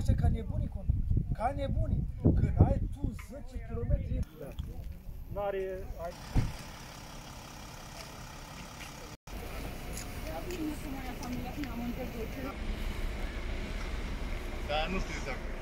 face ca nebunii conduc. Ca nebunii. Când ai tu 10 km, da. N-are... Da, nu știu exact.